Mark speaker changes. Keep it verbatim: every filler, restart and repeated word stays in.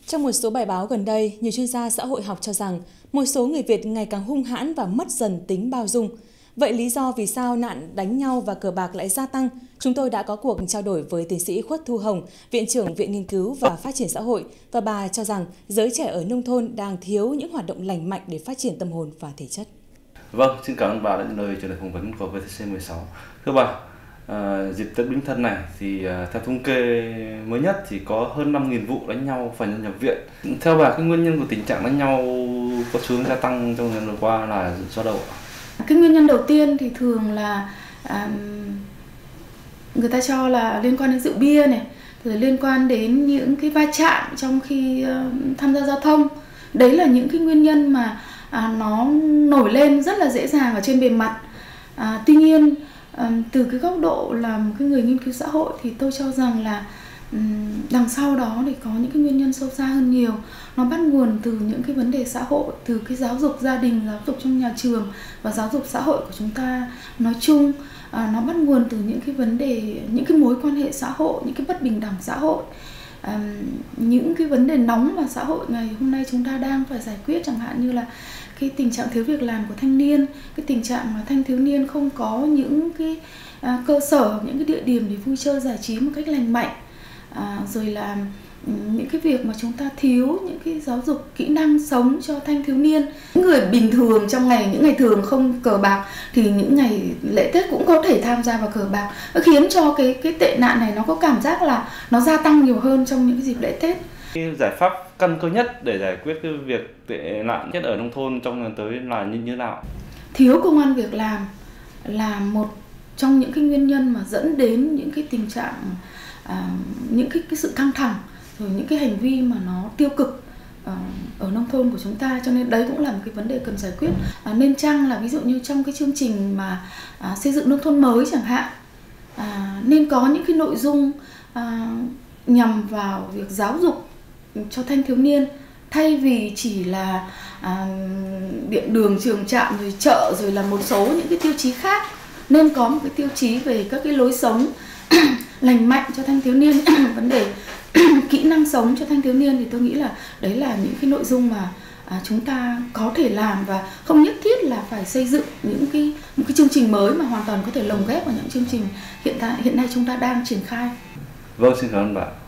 Speaker 1: Trong một số bài báo gần đây, nhiều chuyên gia xã hội học cho rằng một số người Việt ngày càng hung hãn và mất dần tính bao dung. Vậy lý do vì sao nạn đánh nhau và cờ bạc lại gia tăng? Chúng tôi đã có cuộc trao đổi với tiến sĩ Khuất Thu Hồng, Viện trưởng Viện Nghiên cứu và Phát triển Xã hội, và bà cho rằng giới trẻ ở nông thôn đang thiếu những hoạt động lành mạnh để phát triển tâm hồn và thể chất.
Speaker 2: Vâng, xin cảm ơn bà đã nhận lời trả lời phỏng vấn của vê tê xê mười sáu. Thưa bà, à, dịp Tết Bính Thân này thì à, theo thống kê mới nhất thì có hơn năm nghìn vụ đánh nhau phải nhập viện. Theo bà, cái nguyên nhân của tình trạng đánh nhau có xu hướng gia tăng trong thời gian vừa qua là do đâu ạ?
Speaker 3: Cái nguyên nhân đầu tiên thì thường là à, người ta cho là liên quan đến rượu bia này, rồi liên quan đến những cái va chạm trong khi uh, tham gia giao thông. Đấy là những cái nguyên nhân mà à, nó nổi lên rất là dễ dàng ở trên bề mặt. À, tuy nhiên à, từ cái góc độ là một cái người nghiên cứu xã hội thì tôi cho rằng là um, đằng sau đó thì có những cái nguyên nhân sâu xa hơn nhiều. Nó bắt nguồn từ những cái vấn đề xã hội, từ cái giáo dục gia đình, giáo dục trong nhà trường và giáo dục xã hội của chúng ta nói chung. À, nó bắt nguồn từ những cái vấn đề, những cái mối quan hệ xã hội, những cái bất bình đẳng xã hội. À, những cái vấn đề nóng mà xã hội ngày hôm nay chúng ta đang phải giải quyết, chẳng hạn như là cái tình trạng thiếu việc làm của thanh niên, cái tình trạng mà thanh thiếu niên không có những cái à, cơ sở, những cái địa điểm để vui chơi giải trí một cách lành mạnh, à, rồi là những cái việc mà chúng ta thiếu những cái giáo dục kỹ năng sống cho thanh thiếu niên. Những người bình thường trong ngày, những ngày thường không cờ bạc thì những ngày lễ Tết cũng có thể tham gia vào cờ bạc, nó khiến cho cái cái tệ nạn này nó có cảm giác là nó gia tăng nhiều hơn trong những cái dịp lễ Tết.
Speaker 2: Cái giải pháp căn cơ nhất để giải quyết cái việc tệ nạn nhất ở nông thôn trong lần tới là như thế nào?
Speaker 3: Thiếu công ăn việc làm là một trong những cái nguyên nhân mà dẫn đến những cái tình trạng à, những cái cái sự căng thẳng, rồi những cái hành vi mà nó tiêu cực uh, ở nông thôn của chúng ta, cho nên đấy cũng là một cái vấn đề cần giải quyết. À, nên chăng là ví dụ như trong cái chương trình mà à, xây dựng nông thôn mới chẳng hạn, à, nên có những cái nội dung à, nhằm vào việc giáo dục cho thanh thiếu niên, thay vì chỉ là à, điện đường, trường trạm, rồi chợ, rồi là một số những cái tiêu chí khác. Nên có một cái tiêu chí về các cái lối sống lành mạnh cho thanh thiếu niên, vấn đề kỹ năng sống cho thanh thiếu niên, thì tôi nghĩ là đấy là những cái nội dung mà à, chúng ta có thể làm, và không nhất thiết là phải xây dựng những cái một cái chương trình mới mà hoàn toàn có thể lồng ghép vào những chương trình hiện tại hiện nay chúng ta đang triển khai.
Speaker 2: Vâng, xin cảm ơn bạn.